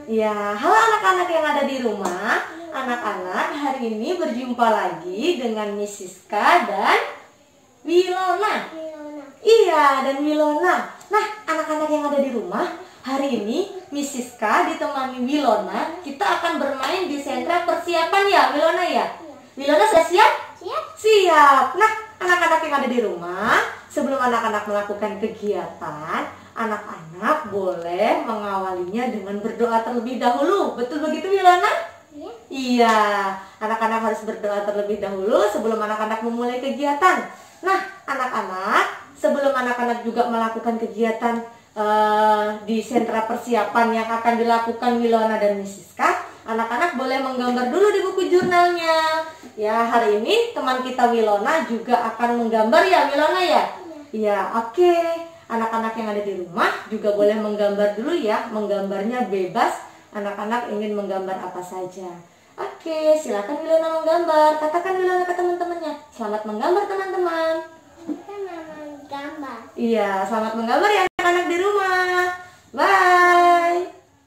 Ya, halo anak-anak yang ada di rumah. Anak-anak, hari ini berjumpa lagi dengan Miss Siska dan Wilona. Iya, dan Wilona. Nah, anak-anak yang ada di rumah, hari ini Miss Siska ditemani Wilona. Kita akan bermain di sentra persiapan ya, Wilona ya? Wilona sudah siap? Siap. Siap. Nah, anak-anak yang ada di rumah, sebelum anak-anak melakukan kegiatan, anak-anak boleh mengawalinya dengan berdoa terlebih dahulu. Betul begitu, Wilona? Iya. Iya, anak-anak harus berdoa terlebih dahulu sebelum anak-anak memulai kegiatan. Nah, anak-anak, sebelum anak-anak juga melakukan kegiatan di sentra persiapan yang akan dilakukan Wilona dan Miss Siska, anak-anak boleh menggambar dulu di buku jurnalnya. Ya, hari ini teman kita Wilona juga akan menggambar ya, Wilona ya? Iya, oke. Anak-anak yang ada di rumah juga boleh menggambar dulu ya. Menggambarnya bebas. Anak-anak ingin menggambar apa saja. Oke, silakan Wilona menggambar. Katakan Wilona ke teman-temannya, selamat menggambar teman-teman. Menggambar. Iya, selamat menggambar ya anak-anak di rumah. Bye.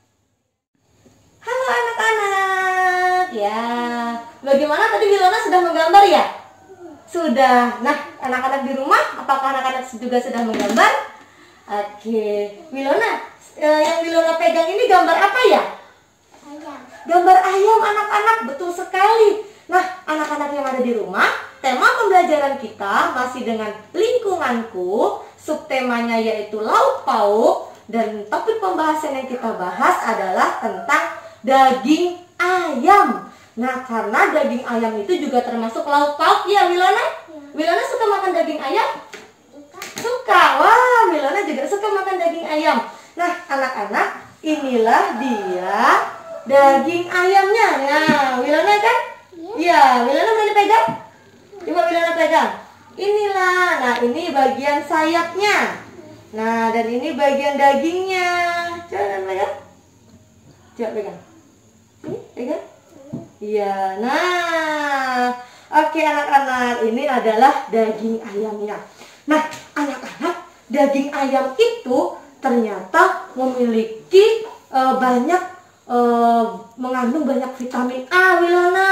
Halo anak-anak. Ya, bagaimana tadi Wilona sudah menggambar ya? Sudah. Nah, anak-anak di rumah, apakah anak-anak juga sudah menggambar? Oke, Wilona, yang Wilona pegang ini gambar apa ya? Ayam. Gambar ayam anak-anak, betul sekali. Nah, anak-anak yang ada di rumah, tema pembelajaran kita masih dengan lingkunganku. Subtemanya yaitu lauk pauk. Dan topik pembahasan yang kita bahas adalah tentang daging ayam. Nah, karena daging ayam itu juga termasuk lauk pauk ya, Wilona? Ya. Wilona suka makan daging ayam? Suka. Wah, Wilona juga suka makan daging ayam. Nah, anak-anak, inilah dia daging ayamnya. Nah, Wilona kan? Iya, Wilona boleh pegang? Coba Wilona pegang. Inilah. Nah, ini bagian sayapnya. Nah, dan ini bagian dagingnya. Coba pegang. Coba pegang. Ini pegang. Iya, nah, oke anak-anak, ini adalah daging ayamnya. Nah, anak-anak, daging ayam itu ternyata memiliki mengandung banyak vitamin A, Wilona.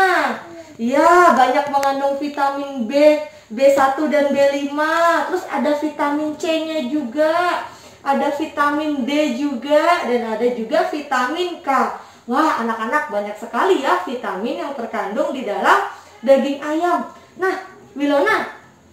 Ya, banyak mengandung vitamin B1 dan B5. Terus ada vitamin C-nya juga, ada vitamin D juga, dan ada juga vitamin K. Wah, anak-anak, banyak sekali ya vitamin yang terkandung di dalam daging ayam. Nah, Wilona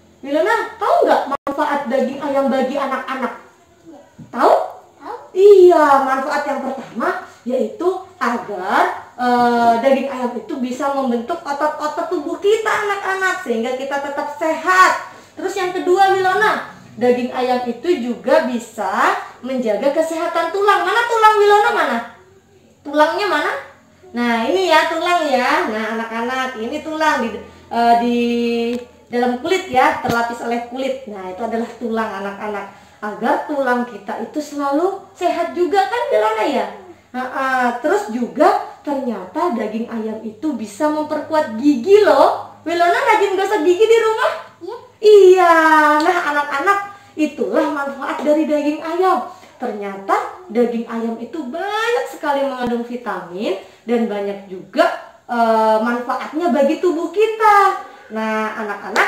tahu nggak manfaat daging ayam bagi anak-anak? Tahu? Tahu? Iya, manfaat yang pertama yaitu agar daging ayam itu bisa membentuk otot-otot tubuh kita anak-anak sehingga kita tetap sehat. Terus yang kedua, Wilona, daging ayam itu juga bisa menjaga kesehatan tulang. Mana tulang Wilona, mana? Tulangnya mana? Nah, ini ya tulang ya. Nah, anak-anak, ini tulang di dalam kulit ya, terlapis oleh kulit. Nah, itu adalah tulang anak-anak. Agar tulang kita itu selalu sehat juga kan, Wilona ya? Terus juga ternyata daging ayam itu bisa memperkuat gigi loh. Wilona rajin gosok gigi di rumah? Iya. Iya. Nah, anak-anak, itulah manfaat dari daging ayam. Ternyata daging ayam itu banyak sekali mengandung vitamin dan banyak juga manfaatnya bagi tubuh kita. Nah, anak-anak,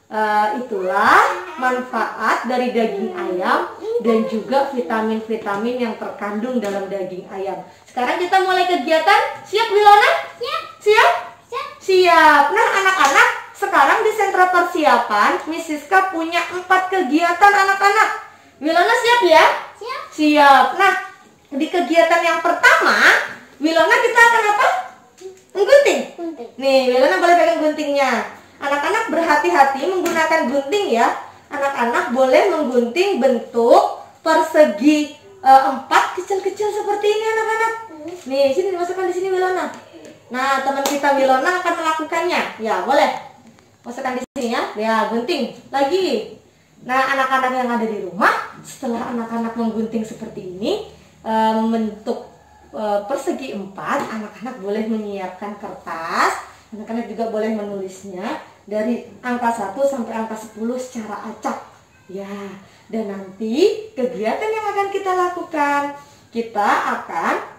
itulah manfaat dari daging ayam dan juga vitamin-vitamin yang terkandung dalam daging ayam. Sekarang kita mulai kegiatan. Siap, Wilona? Siap. Siap? Siap. Siap. Nah, anak-anak, sekarang di sentra persiapan Miss Siska punya 4 kegiatan anak-anak. Wilona siap ya? Siap. Siap. Nah, di kegiatan yang pertama, Wilona kita akan apa? Menggunting. Gunting. Nih, Wilona boleh pegang guntingnya. Anak-anak berhati-hati menggunakan gunting ya. Anak-anak boleh menggunting bentuk persegi 4 kecil-kecil seperti ini anak-anak. Nih, sini dimasukkan di sini Wilona. Nah, teman kita Wilona akan melakukannya. Ya, boleh. Masukkan di sini ya. Ya, gunting. Lagi. Nah, anak-anak yang ada di rumah, setelah anak-anak menggunting seperti ini, membentuk persegi 4, anak-anak boleh menyiapkan kertas. Anak-anak juga boleh menulisnya dari angka 1 sampai angka 10 secara acak. Ya, dan nanti kegiatan yang akan kita lakukan, kita akan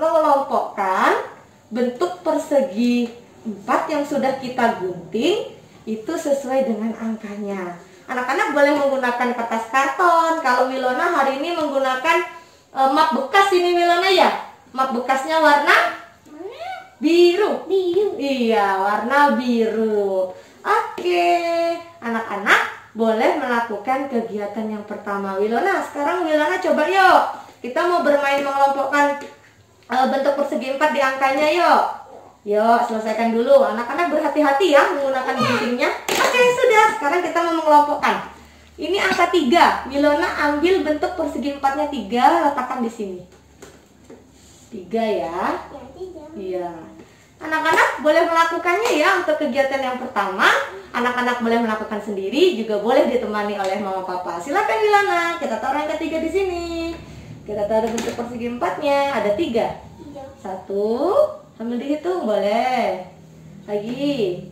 mengelompokkan bentuk persegi 4 yang sudah kita gunting itu sesuai dengan angkanya. Anak-anak boleh menggunakan kertas karton. Kalau Wilona hari ini menggunakan map bekas ini Wilona ya. Map bekasnya warna biru. Iya, warna biru. Oke, anak-anak boleh melakukan kegiatan yang pertama. Wilona, sekarang Wilona coba yuk. Kita mau bermain mengelompokkan bentuk persegi 4 di angkanya yuk. Yuk, selesaikan dulu. Anak-anak berhati-hati ya menggunakan guntingnya. Oke, sudah. Sekarang kita mau mengelompokkan. Ini angka 3. Wilona ambil bentuk persegi 4-nya 3, letakkan di sini. 3 ya. Iya. Anak-anak boleh melakukannya ya untuk kegiatan yang pertama. Anak-anak boleh melakukan sendiri, juga boleh ditemani oleh mama papa. Silakan Wilona. Kita taruh yang ketiga di sini. Kita taruh bentuk persegi 4-nya. Ada 3. 1. Sambil dihitung boleh. Lagi.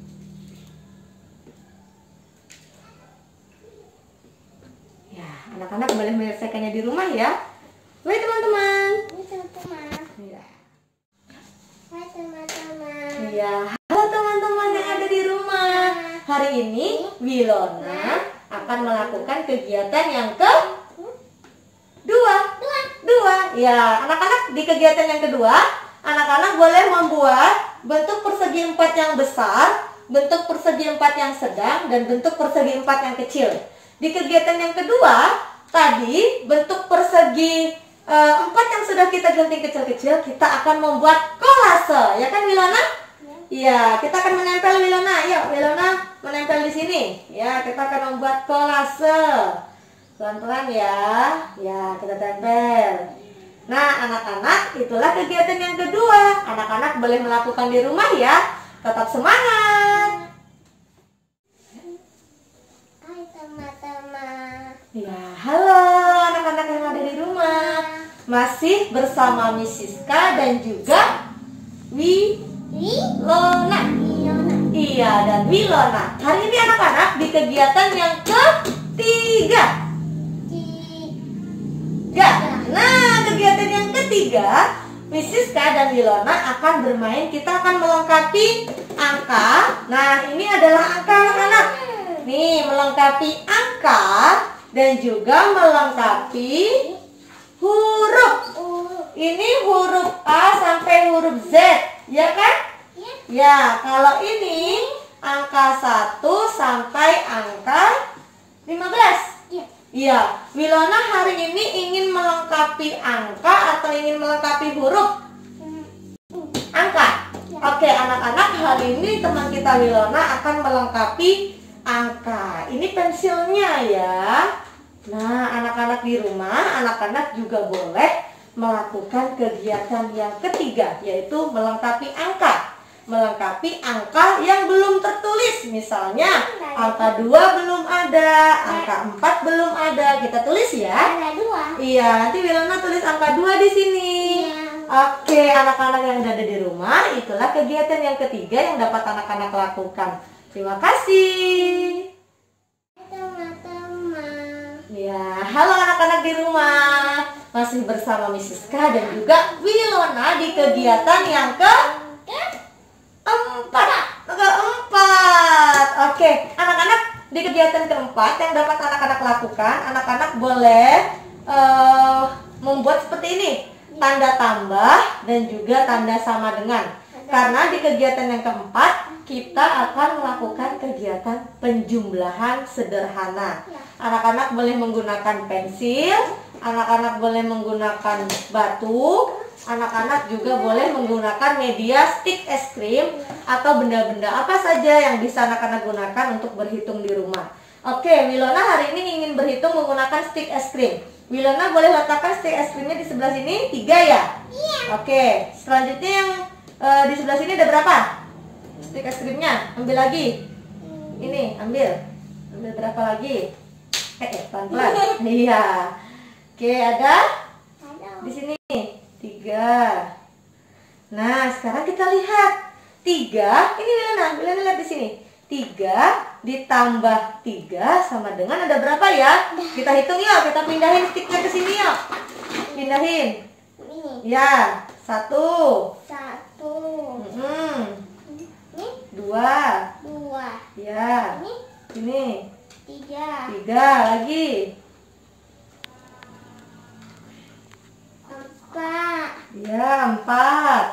Ya, anak-anak boleh menyelesaikannya di rumah ya. Baik teman-teman. Ya. Hai teman-teman. Iya, halo teman-teman yang ada di rumah. Hari ini Wilona akan melakukan kegiatan yang kedua. Ya, anak-anak di kegiatan yang kedua, anak-anak boleh membuat bentuk persegi 4 yang besar, bentuk persegi 4 yang sedang, dan bentuk persegi 4 yang kecil. Di kegiatan yang kedua, tadi bentuk persegi 4 yang sudah kita gunting kecil-kecil, kita akan membuat kolase. Ya kan Wilona? Iya, kita akan menempel Wilona. Yuk, Wilona menempel di sini. Ya, kita akan membuat kolase. Pelan-pelan ya. Ya, kita tempel. Nah, anak-anak, itulah kegiatan yang kedua. Anak-anak boleh melakukan di rumah ya. Tetap semangat. Hai teman-teman. Ya, halo anak-anak yang ada di rumah. Masih bersama Miss Siska dan juga Wilona. Iya, dan Wilona. Hari ini anak-anak di kegiatan yang ketiga. Nah, kegiatan yang ketiga, Miss Siska dan Wilona akan bermain. Kita akan melengkapi angka. Nah, ini adalah angka anak-anak. Nih, melengkapi angka dan juga melengkapi huruf. Ini huruf A sampai huruf Z, ya kan? Ya, kalau ini angka 1 sampai angka 15. Iya, Wilona hari ini ingin melengkapi angka atau ingin melengkapi huruf? Angka. Oke, anak-anak, hari ini teman kita Wilona akan melengkapi angka. Ini pensilnya ya. Nah, anak-anak di rumah, anak-anak juga boleh melakukan kegiatan yang ketiga, yaitu melengkapi angka. Melengkapi angka yang belum tertulis. Misalnya angka 2 belum ada, angka 4 belum ada. Kita tulis ya. Ada 2. Iya, nanti Wilona tulis angka 2 di sini. Oke, anak-anak yang ada di rumah, itulah kegiatan yang ketiga yang dapat anak-anak lakukan. Terima kasih. Teman-teman. Ya, halo anak-anak di rumah. Masih bersama Miss Siska dan juga Wilona di kegiatan yang keempat. Oke, anak-anak di kegiatan keempat yang dapat anak-anak lakukan, anak-anak boleh membuat seperti ini, tanda tambah dan juga tanda sama dengan. Karena di kegiatan yang keempat kita akan melakukan kegiatan penjumlahan sederhana. Anak-anak boleh menggunakan pensil, anak-anak boleh menggunakan batu, anak-anak juga boleh menggunakan media stick es krim atau benda-benda apa saja yang bisa anak-anak gunakan untuk berhitung di rumah. Oke, Wilona hari ini ingin berhitung menggunakan stick es krim. Wilona boleh letakkan stick es krimnya di sebelah sini, 3 ya? Iya. Oke, selanjutnya yang di sebelah sini ada berapa? Stick es krimnya, ambil lagi. Ini, ambil berapa lagi? Pelan-pelan. Iya. Oke, ada di sini 3. Nah, sekarang kita lihat 3. Ini Wilona lihat di sini. 3 ditambah 3 sama dengan ada berapa ya? Kita hitung yuk, kita pindahin sticknya ke sini yuk. Pindahin. Ya, 1. 1. Ini 2. 2. Ya. Ini 3. 3 lagi. 4. Ya, 4.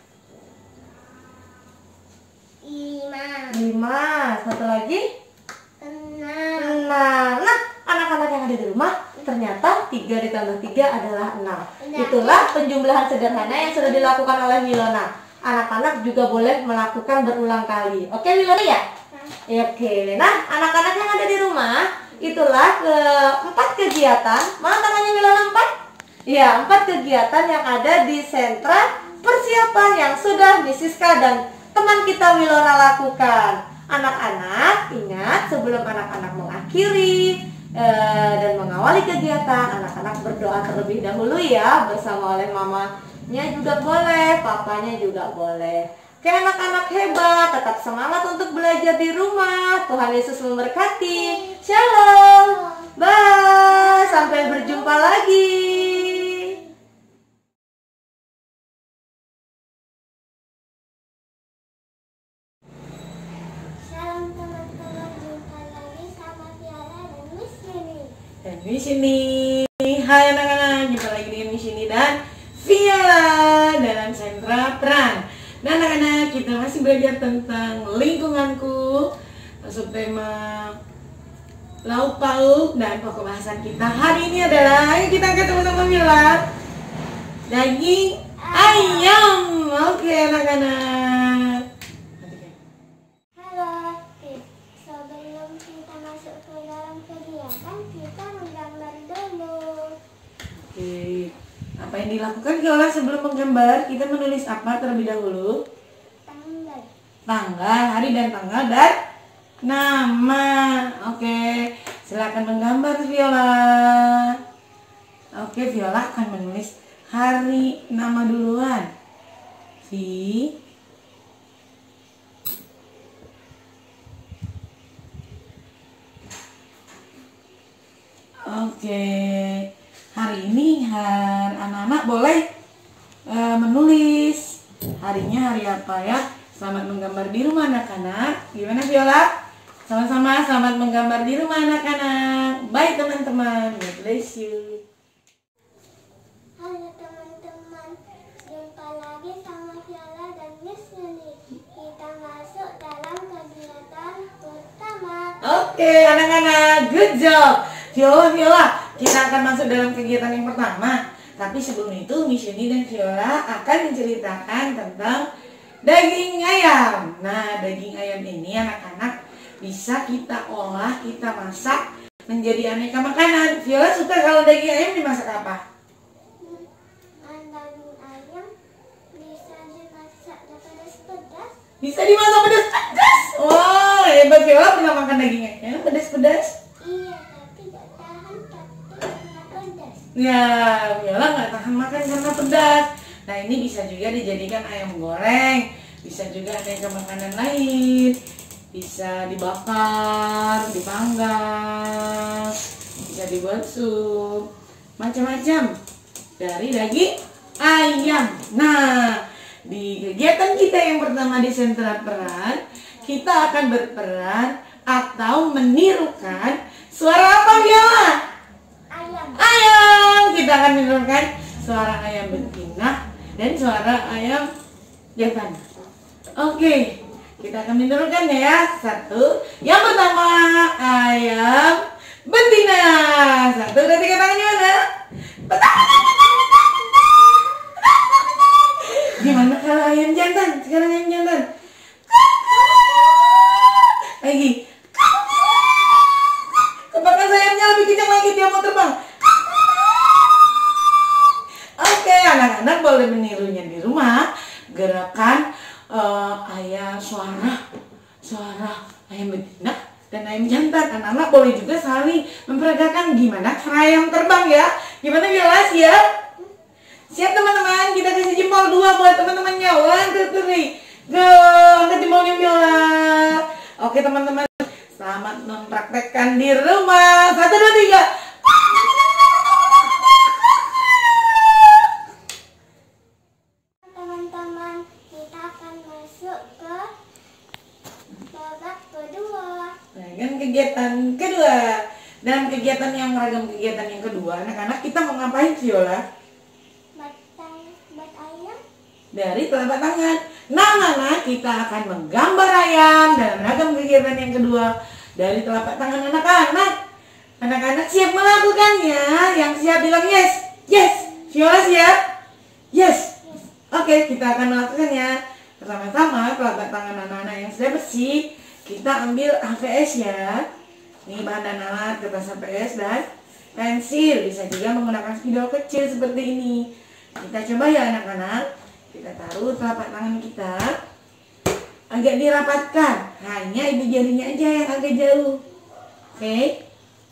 5. 5. Satu lagi. 6. 6. Nah, anak-anak yang ada di rumah ternyata 3 ditambah 3 adalah 6. Itulah penjumlahan sederhana yang sudah dilakukan oleh Wilona. Anak-anak juga boleh melakukan berulang kali. Oke Wilona ya? Oke. Nah, anak-anak yang ada di rumah, itulah keempat kegiatan. Mana tangannya Wilona 4? Iya, 4 kegiatan yang ada di sentra persiapan yang sudah Miss Siska dan teman kita Wilona lakukan. Anak-anak, ingat sebelum anak-anak mengakhiri dan mengawali kegiatan, anak-anak berdoa terlebih dahulu ya, bersama oleh mamanya juga boleh, papanya juga boleh. Oke anak-anak hebat, tetap semangat untuk belajar di rumah. Tuhan Yesus memberkati. Shalom. Bye, sampai berjumpa lagi. Salam teman-teman, jumpa lagi sama Tiara dan Miss Yuni. Dan di sini, hai anak-anak, jumpa lagi dengan Miss Yuni dan Viola dalam sentra peran. Nah anak-anak, kita masih belajar tentang lingkunganku, masuk tema lauk pauk, dan pokok bahasan kita hari ini adalah, ayo kita angkat sama-sama Viola, daging ayam. Oke anak-anak. Halo, sebelum kita masuk ke dalam kegiatan, kita menggambar dulu. Oke, apa yang dilakukan Viola sebelum menggambar? Kita menulis apa terlebih dahulu? Tanggal. Tanggal, hari dan tanggal dan nama. Oke, silakan menggambar Viola. Oke, Viola akan menulis hari, nama duluan. Oke, hari ini anak-anak boleh menulis harinya hari apa ya. Selamat menggambar di rumah anak-anak. Gimana Viola? Sama-sama selamat menggambar di rumah anak-anak. Baik teman-teman, God bless you. Halo teman-teman, jumpa lagi sama Viola dan Miss Yuni. Kita masuk dalam kegiatan pertama. Oke anak-anak, good job. Viola, kita akan masuk dalam kegiatan yang pertama. Tapi sebelum itu, Miss Yuni dan Viola akan menceritakan tentang daging ayam. Nah, daging ayam ini anak-anak bisa kita olah, kita masak menjadi aneka makanan. Viola suka kalau daging ayam dimasak apa? Daging ayam bisa dimasak pedas-pedas. Bisa dimasak pedas-pedas. Wow, hebat. Viola pernah makan daging ayam pedas-pedas? Iya, tapi gak tahan karena pedas. Ya, Viola nggak tahan makan karena pedas. Nah, ini bisa juga dijadikan ayam goreng, bisa juga aneka makanan lain, bisa dibakar, dipanggang, bisa dibuat sup, macam-macam dari daging ayam. Nah, di kegiatan kita yang pertama di sentra peran, kita akan berperan atau menirukan suara apa Viola? Ayam. Ayam. Kita akan menirukan suara ayam betina dan suara ayam jantan. Oke, kita akan menirukan ya. Satu, yang pertama ayam betina. 1, 2, 3, tangannya mana? Gimana kalau ayam jantan? Sekarang ayam jantan. Lagi. Apakah sayapnya lebih kencang lagi, dia mau terbang? Oke, anak-anak boleh menirunya di rumah. Gerakan ayam suara ayam betina dan ayam jantan. Anak-anak boleh juga saling memperagakan gimana cara ayam terbang ya. Gimana Viola, siap? Siap teman-teman, kita kasih jempol 2 buat teman-temannya. 1, 2, 3, go. Angkat jempolnya Viola. Oke teman-teman, selamat mempraktekkan di rumah. 1, 2, 3. kegiatan yang ragam kegiatan yang kedua, anak-anak kita mau ngapain Viola? Buat ayam. Dari telapak tangan. Nah, anak kita akan menggambar ayam dalam ragam kegiatan yang kedua dari telapak tangan anak-anak. Anak-anak siap melakukannya? Yang siap bilang yes. Yes. Viola siap? Yes. Oke, kita akan melakukannya. Pertama-tama telapak tangan anak-anak yang sudah bersih, kita ambil HVS ya. Ini bahan dan alat, kertas HVS dan pensil. Bisa juga menggunakan spidol kecil seperti ini. Kita coba ya anak-anak. Kita taruh telapak tangan kita agak dirapatkan. Hanya ibu jarinya aja yang agak jauh. Oke.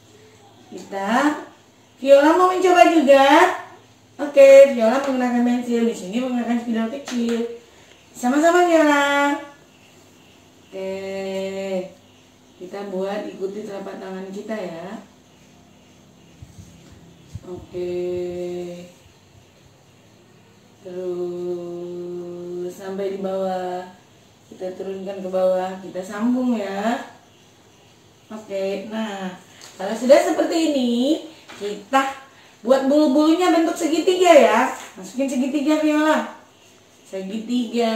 Viola mau mencoba juga. Oke, Viola menggunakan pensil. Di sini menggunakan spidol kecil. Sama-sama Viola. Oke. Kita buat ikuti telapak tangan kita ya. Oke. Terus sampai di bawah. Kita turunkan ke bawah. Kita sambung ya. Oke. Nah, kalau sudah seperti ini, kita buat bulu-bulunya bentuk segitiga ya. Masukin segitiga Viola. Segitiga,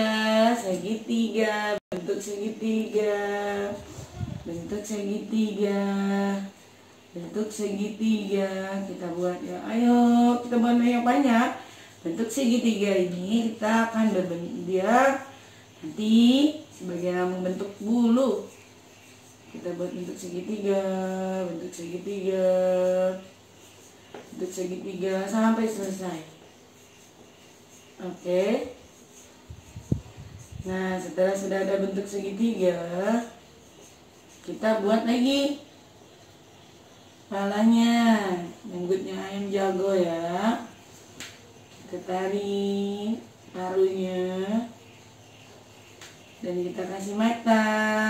bentuk segitiga. Bentuk segitiga. Bentuk segitiga. Kita buat ya. Ayo, kita buat yang banyak. Bentuk segitiga ini kita akan dia nanti sebagai membentuk bulu. Kita buat bentuk segitiga, bentuk segitiga, bentuk segitiga sampai selesai. Oke. Nah, setelah sudah ada bentuk segitiga, kita buat lagi kepalanya, jenggotnya ayam jago ya. Kita tarik paruhnya dan kita kasih mata.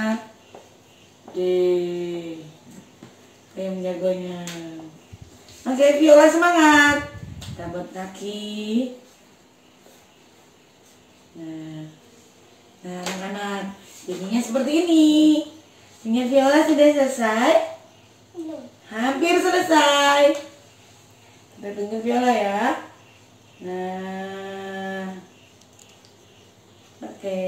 Oke, ayam jagonya. Oke, Viola semangat. Kita buat kaki. Nah, anak-anak, jadinya seperti ini. Sehingga Viola sudah selesai. Hampir selesai. Kita tunggu Viola ya. Nah, oke.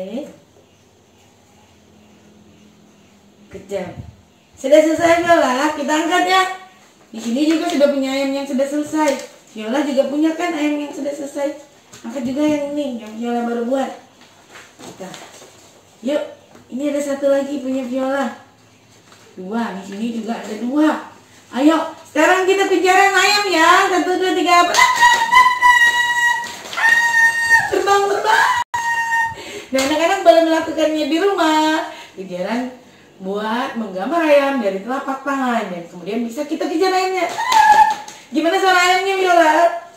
Kejam. Sudah selesai Viola, kita angkat ya. Di sini juga sudah punya ayam yang sudah selesai. Viola juga punya kan ayam yang sudah selesai. Angkat juga yang ini, yang Viola baru buat. Kita. Yuk, ini ada satu lagi punya Viola. Dua, di sini juga ada dua. Ayo, sekarang kita kejaran ayam ya. 1, 2, 3. Terbang. Nah, anak-anak boleh melakukannya di rumah. Kejaran buat menggambar ayam dari telapak tangan dan kemudian bisa kita kejar ayamnya. Gimana suara ayamnya Viola?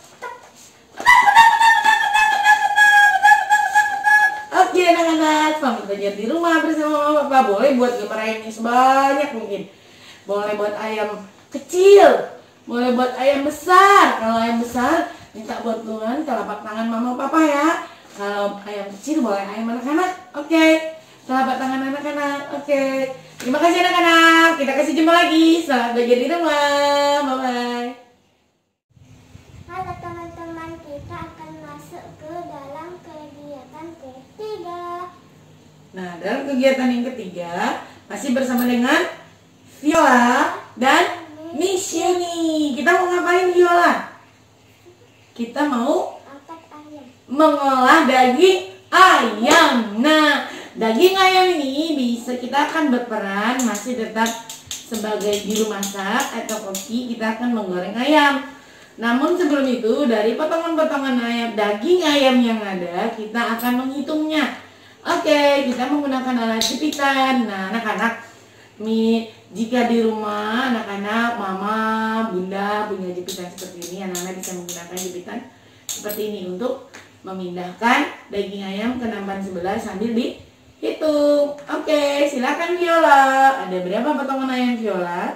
Oke anak-anak, selamat belajar di rumah bersama mama papa. Boleh buat gambar ayamnya sebanyak mungkin. Boleh buat ayam kecil, boleh buat ayam besar. Kalau ayam besar minta bantuan telapak tangan mama papa ya. Kalau ayam kecil boleh ayam anak-anak. Oke. Telapak tangan anak-anak. Oke. Terima kasih anak-anak. Kita kasih jumpa lagi. Selamat belajar di rumah. Bye-bye. Halo teman-teman, kita akan masuk ke dalam kegiatan ketiga. Nah, dalam kegiatan yang ketiga masih bersama dengan Viola dan Miss Yuni. Kita mau ngapain Viola? Kita mau Angkat ayam. mengolah daging ayam. Nah, daging ayam ini bisa kita akan berperan masih tetap sebagai juru masak atau koki. Kita akan menggoreng ayam. Namun sebelum itu dari potongan-potongan ayam daging ayam yang ada kita akan menghitungnya. Oke, kita menggunakan alat jepitan. Nah, anak-anak, jika di rumah anak-anak, mama, bunda punya jepitan seperti ini, anak-anak bisa menggunakan jepitan seperti ini untuk memindahkan daging ayam ke nampan sebelah sambil dihitung. Oke, silakan Viola. Ada berapa potongan ayam Viola?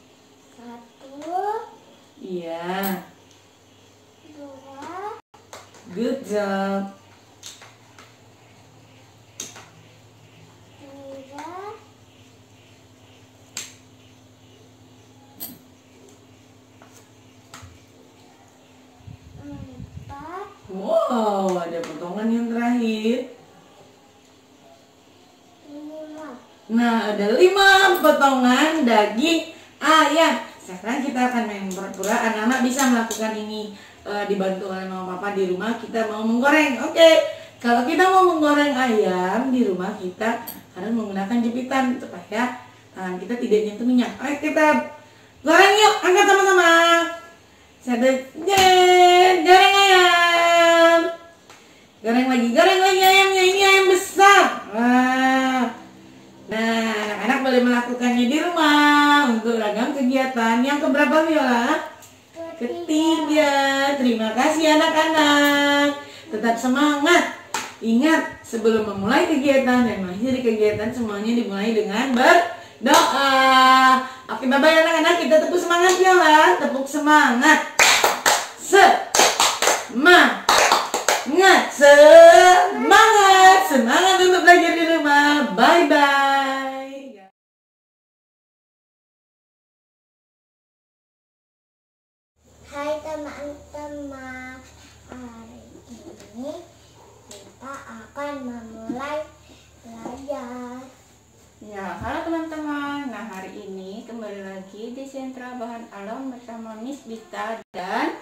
1, Iya. 2, Good job. 3, Nah, ada 5 potongan daging ayam. Sekarang kita akan main pura-pura. Anak-anak bisa melakukan ini dibantu oleh mama papa di rumah. Kita mau menggoreng. Oke. Kalau kita mau menggoreng ayam di rumah, kita harus menggunakan jepitan supaya tangan kita tidak nyentuh minyak. Ayo kita goreng yuk. Angkat sama-sama. Goreng ayam. Goreng lagi ayamnya. Ini ayam besar. Nah, anak-anak boleh melakukannya di rumah untuk ragam kegiatan. Yang keberapa, Viola? Ketiga. Terima kasih anak-anak. Tetap semangat. Ingat, sebelum memulai kegiatan dan mengakhiri kegiatan, semuanya dimulai dengan berdoa. Oke, bye-bye anak-anak. Kita tepuk semangat, Viola. Tepuk semangat. Semangat untuk belajar di rumah. Bye-bye. Hai teman-teman, hari ini kita akan memulai belajar. Ya, halo teman-teman. Nah, hari ini kembali lagi di Sentra Bahan Alam bersama Miss Bita dan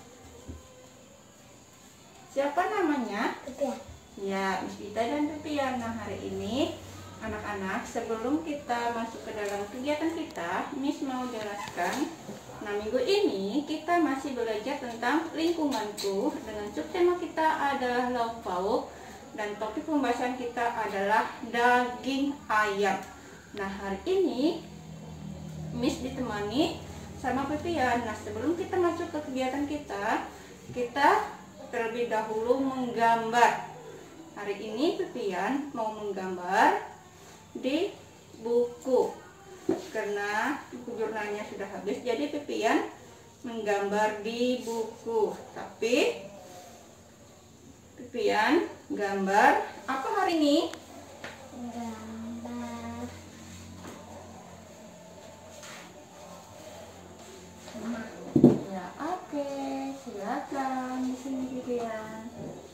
siapa namanya? Kepian. Ya, Miss Bita dan Pepian. Nah, hari ini anak-anak, sebelum kita masuk ke dalam kegiatan kita, Miss mau jelaskan. Nah, minggu ini kita masih belajar tentang lingkunganku dengan subtema kita adalah lauk pauk dan topik pembahasan kita adalah daging ayam. Nah, hari ini Miss ditemani sama Pepian. Nah, sebelum kita masuk ke kegiatan kita terlebih dahulu menggambar. Hari ini Pepian mau menggambar di buku karena buku jurnalnya sudah habis, jadi Pepian menggambar di buku. Tapi Pepian gambar apa hari ini? Gambar rumah. Ya, oke, silakan di sini Pepian.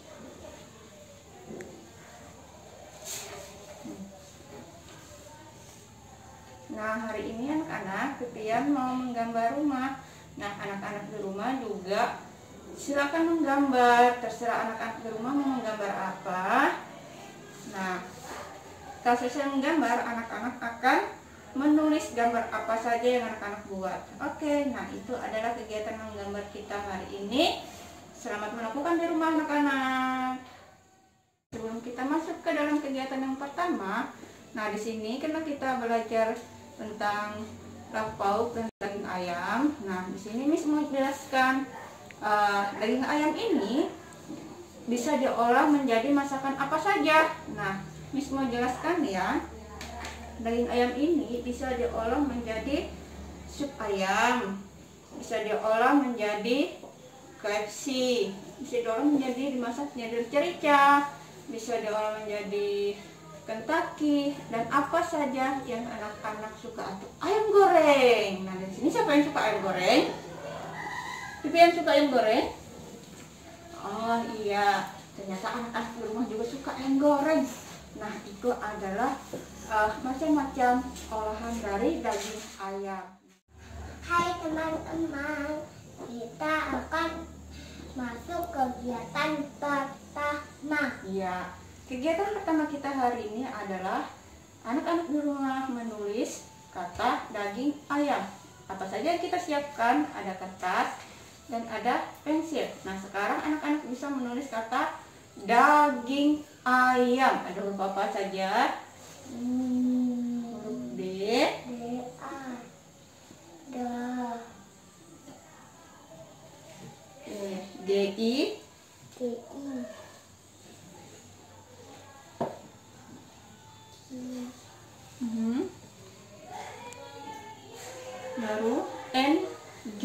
Nah, hari ini anak-anak Pepian mau menggambar rumah. Nah, anak-anak di rumah juga silakan menggambar. Terserah anak-anak di rumah mau menggambar apa. Nah, kalau selesai menggambar, anak-anak akan menulis gambar apa saja yang anak-anak buat. Oke, nah itu adalah kegiatan menggambar kita hari ini. Selamat melakukan di rumah anak-anak. Sebelum kita masuk ke dalam kegiatan yang pertama, nah di sini karena kita belajar tentang lauk pauk dan daging ayam. Nah, di sini Miss mau jelaskan daging ayam ini bisa diolah menjadi masakan apa saja. Nah, Miss mau jelaskan ya. Daging ayam ini bisa diolah menjadi sup ayam, bisa diolah menjadi KFC, bisa diolah menjadi dimasak menjadi rica-rica, bisa diolah menjadi Kentucky, dan apa saja yang anak-anak suka atau ayam goreng. Nah, di sini siapa yang suka ayam goreng? Pepian suka ayam goreng? Oh iya, ternyata anak-anak di rumah juga suka ayam goreng. Nah, itu adalah macam-macam olahan dari daging ayam. Hai teman-teman, kita akan masuk kegiatan pertama. Iya. Kegiatan pertama kita hari ini adalah anak-anak di rumah menulis kata daging ayam. Apa saja yang kita siapkan? Ada kertas dan ada pensil. Nah, sekarang anak-anak bisa menulis kata daging ayam. Ada huruf apa saja? Huruf D, D, I, baru N, G.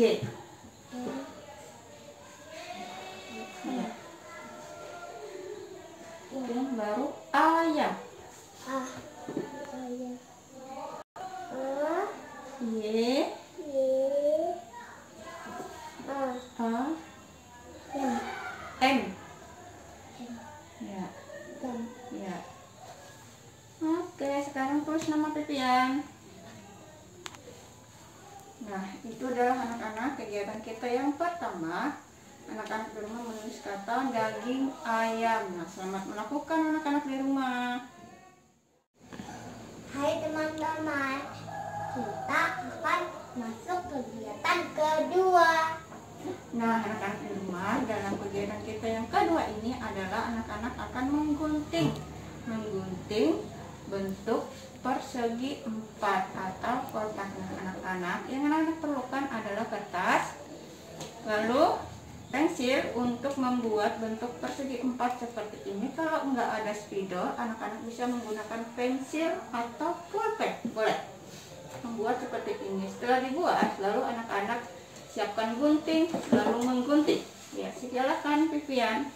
Ya. Dan baru ayam. Y, A, M. Ya. Ya. Oke, sekarang tulis menulis nama Pipian. Nah, itu adalah anak-anak kegiatan kita yang pertama. Anak-anak di rumah menulis kata daging ayam. Nah, selamat melakukan anak-anak di rumah. Hai teman-teman, kita akan masuk kegiatan kedua. Nah, anak-anak di rumah, dalam kegiatan kita yang kedua ini adalah anak-anak akan menggunting bentuk persegi 4 atau kotak. Anak-anak yang anak-anak perlukan adalah kertas, lalu pensil untuk membuat bentuk persegi 4 seperti ini. Kalau enggak ada spidol, anak-anak bisa menggunakan pensil atau pulpen, boleh membuat seperti ini. Setelah dibuat, lalu anak-anak siapkan gunting, lalu menggunting. Ya, silakan Pipian.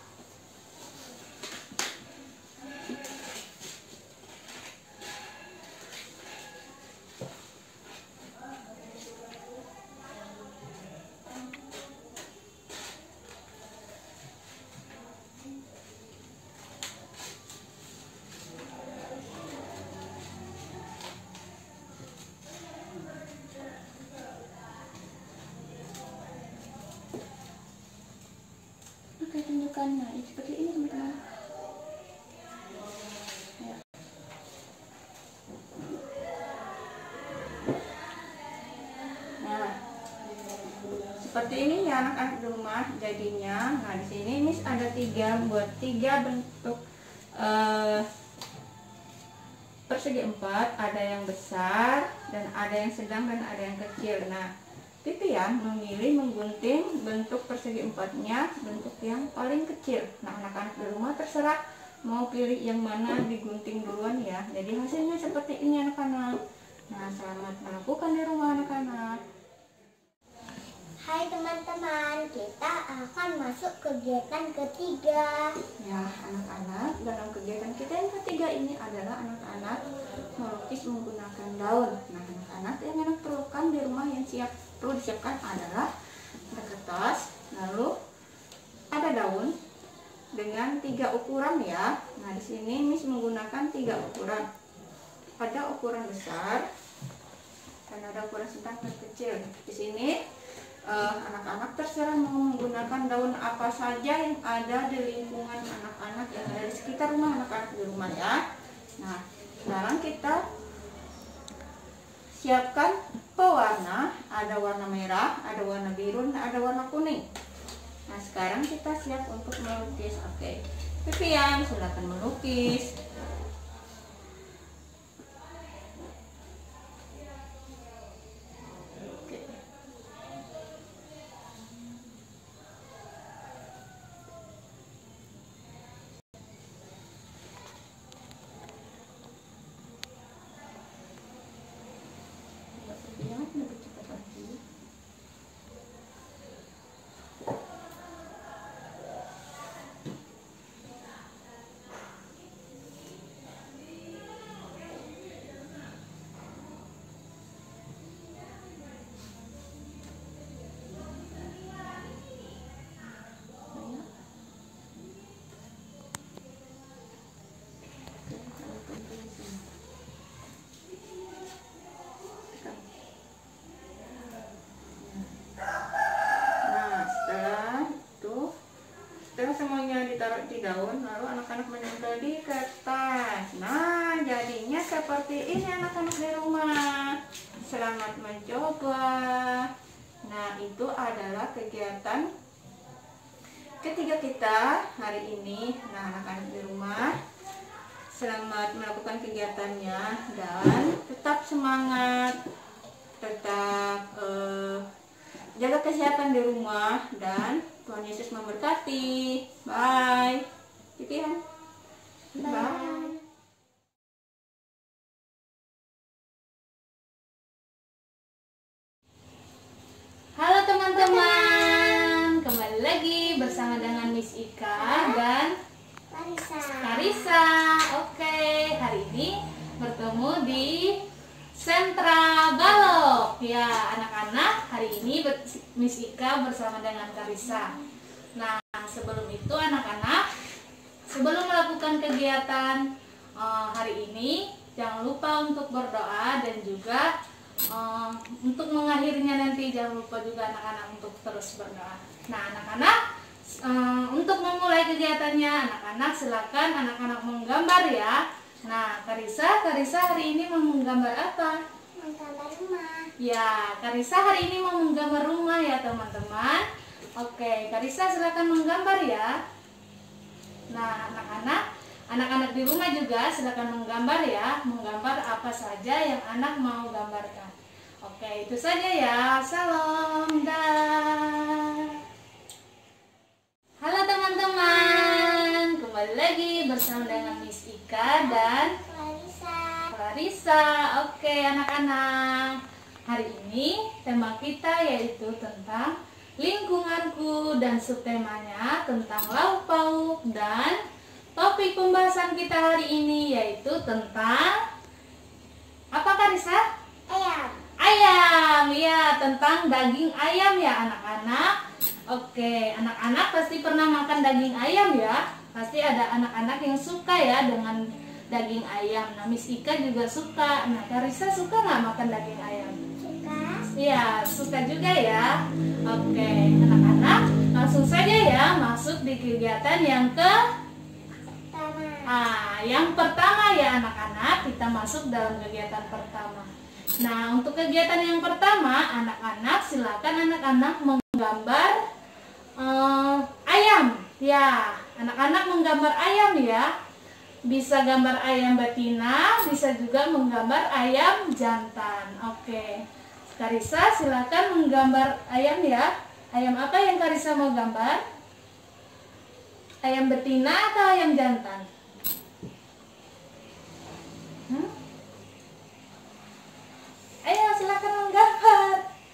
Oke, tunjukkan. Nah, ini seperti ini teman-teman. Ya. Nah, seperti ini ya anak-anak di rumah jadinya. Nah, di sini Miss ada buat tiga bentuk persegi 4. Ada yang besar dan ada yang sedang dan ada yang kecil. Nah, Pipian memilih menggunting bentuk persegi 4-nya bentuk yang paling kecil. Nah, anak-anak di rumah terserah mau pilih yang mana digunting duluan ya. Jadi hasilnya seperti ini anak-anak. Nah, selamat melakukan di rumah anak-anak. Hai teman-teman, kita akan masuk kegiatan ketiga. Ya, anak-anak, dalam kegiatan kita yang ketiga ini adalah anak-anak melukis menggunakan daun. Nah, anak-anak yang anak perlukan di rumah yang perlu disiapkan adalah ada kertas, lalu ada daun dengan 3 ukuran ya. Nah, di sini Miss menggunakan 3 ukuran. Ada ukuran besar dan ada ukuran sedang dan kecil. Di sini anak-anak terserah mau menggunakan daun apa saja yang ada di lingkungan anak-anak yang ada di sekitar rumah anak-anak di rumah ya. Nah, sekarang kita siapkan pewarna. Ada warna merah, ada warna biru, dan ada warna kuning. Nah, sekarang kita siap untuk melukis. Oke, Pipian silakan melukis. Lebih cepat lagi. Ditaruh di daun, lalu anak-anak menempel di kertas. Nah, jadinya seperti ini anak-anak di rumah. Selamat mencoba. Nah, itu adalah kegiatan ketiga kita hari ini. Nah, anak-anak di rumah, selamat melakukan kegiatannya dan tetap semangat, tetap jaga kesehatan di rumah, dan Tuhan Yesus memberkati. Bye. Pipian. Bye. Halo teman-teman, kembali lagi bersama dengan Miss Ika dan Karissa. Oke, hari ini bertemu di Sentra Balok. Ya, anak-anak, hari ini Miss Ika bersama dengan Karissa. Nah, sebelum itu anak-anak, sebelum melakukan kegiatan hari ini, jangan lupa untuk berdoa dan juga untuk mengakhirinya nanti jangan lupa juga anak-anak untuk terus berdoa. Nah anak-anak, untuk memulai kegiatannya anak-anak silakan anak-anak menggambar ya. Nah Karissa hari ini mau menggambar apa? Menggambar rumah. Ya, Karissa hari ini mau menggambar rumah ya teman-teman. Oke, Karissa silakan menggambar ya. Nah anak-anak di rumah juga silakan menggambar ya. Menggambar apa saja yang anak mau gambarkan. Oke, itu saja ya. Salam dah. Halo teman-teman, kembali lagi bersama dengan Miss Ika dan Clarissa. Oke anak-anak, hari ini tema kita yaitu tentang lingkunganku dan subtemanya tentang lauk pauk, dan topik pembahasan kita hari ini yaitu tentang apa Clarissa? Ayam ya, tentang daging ayam ya anak-anak. Oke, anak-anak pasti pernah makan daging ayam ya. Pasti ada anak-anak yang suka ya dengan daging ayam. Nah, Miss Ika juga suka. Nah, Clarissa suka nggak makan daging ayam? Suka. Iya, suka juga ya. Oke, anak-anak langsung saja ya masuk di kegiatan yang yang pertama ya anak-anak. Kita masuk dalam kegiatan pertama. Nah, untuk kegiatan yang pertama, anak-anak silakan anak-anak menggambar ayam. Ya, anak-anak menggambar ayam ya. Bisa gambar ayam betina, bisa juga menggambar ayam jantan. Oke. Karissa silakan menggambar ayam ya. Ayam apa yang Karissa mau gambar? Ayam betina atau ayam jantan? Ayo silakan menggambar.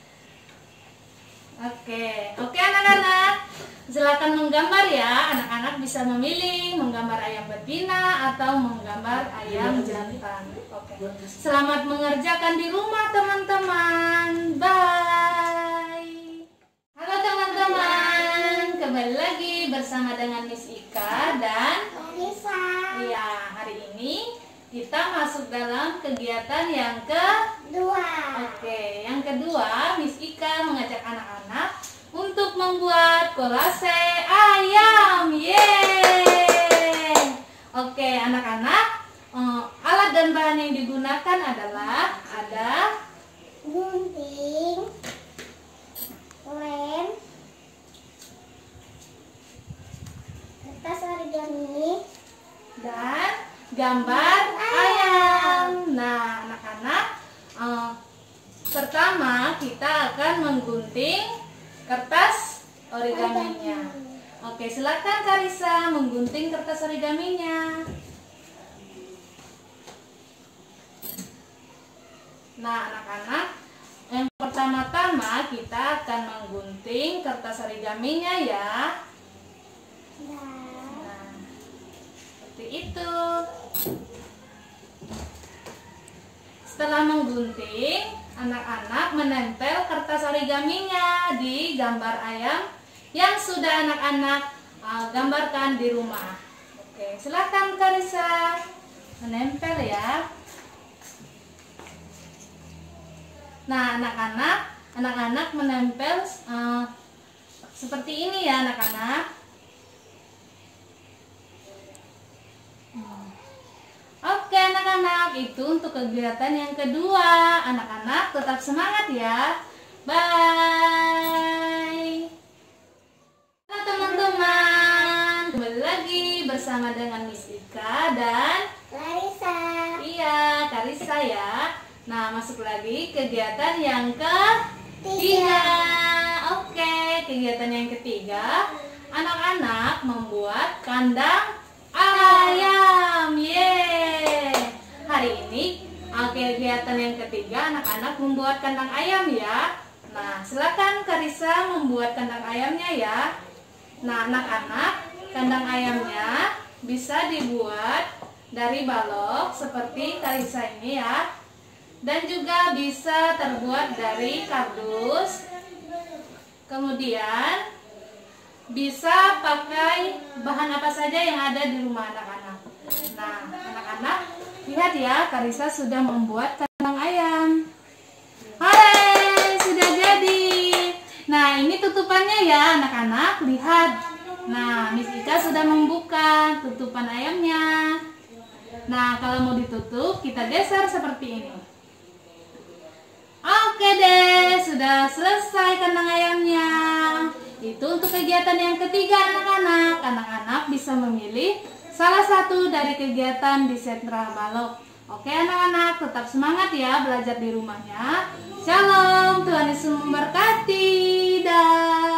Oke anak-anak, silakan menggambar ya. Anak-anak bisa memilih menggambar ayam betina atau menggambar ayam jantan. Oke. Selamat mengerjakan di rumah teman-teman. Bye. Halo teman-teman, kembali lagi bersama dengan Miss Ika dan Clarissa. Iya, hari ini kita masuk dalam kegiatan yang kedua. Oke, yang kedua, Miss Ika mengajak anak-anak untuk membuat kolase ayam. Yeay! Oke, anak-anak, alat dan bahan yang digunakan adalah ada Gunting, lem, kertas origami, dan gambar ayam. Nah, anak-anak, pertama kita akan menggunting kertas origaminya. Oke, silakan Karissa menggunting kertas origaminya. Nah, anak-anak, yang pertama-tama kita akan menggunting kertas origaminya ya. Nah, seperti itu. Setelah menggunting, anak-anak menempel kertas origaminya di gambar ayam yang sudah anak-anak gambarkan di rumah. Oke, silakan Karissa menempel ya. Nah, anak-anak menempel seperti ini ya anak-anak. Oke anak-anak, itu untuk kegiatan yang kedua. Anak-anak tetap semangat ya. Bye. Halo teman-teman, kembali lagi bersama dengan Miss Ika dan Clarissa. Iya, Karissa ya. Nah, masuk lagi kegiatan yang ketiga. Oke, kegiatan yang ketiga, anak-anak membuat kandang ayam. Yeay. Hari ini kegiatan yang ketiga, anak-anak membuat kandang ayam ya. Nah, silakan Karissa membuat kandang ayamnya ya. Nah, anak-anak, kandang ayamnya bisa dibuat dari balok seperti Karissa ini ya. Dan juga bisa terbuat dari kardus. Kemudian bisa pakai bahan apa saja yang ada di rumah anak-anak. Nah, anak-anak lihat ya, Karisa sudah membuat kandang ayam. Hai, sudah jadi. Nah, ini tutupannya ya anak-anak, lihat. Nah, Miss Ika sudah membuka tutupan ayamnya. Nah, kalau mau ditutup, kita geser seperti ini. Oke deh, sudah selesai kandang ayamnya. Itu untuk kegiatan yang ketiga anak-anak. Anak-anak bisa memilih salah satu dari kegiatan di sentra balok. Oke anak-anak, tetap semangat ya belajar di rumahnya. Shalom, Tuhan Yesus memberkati. Dah.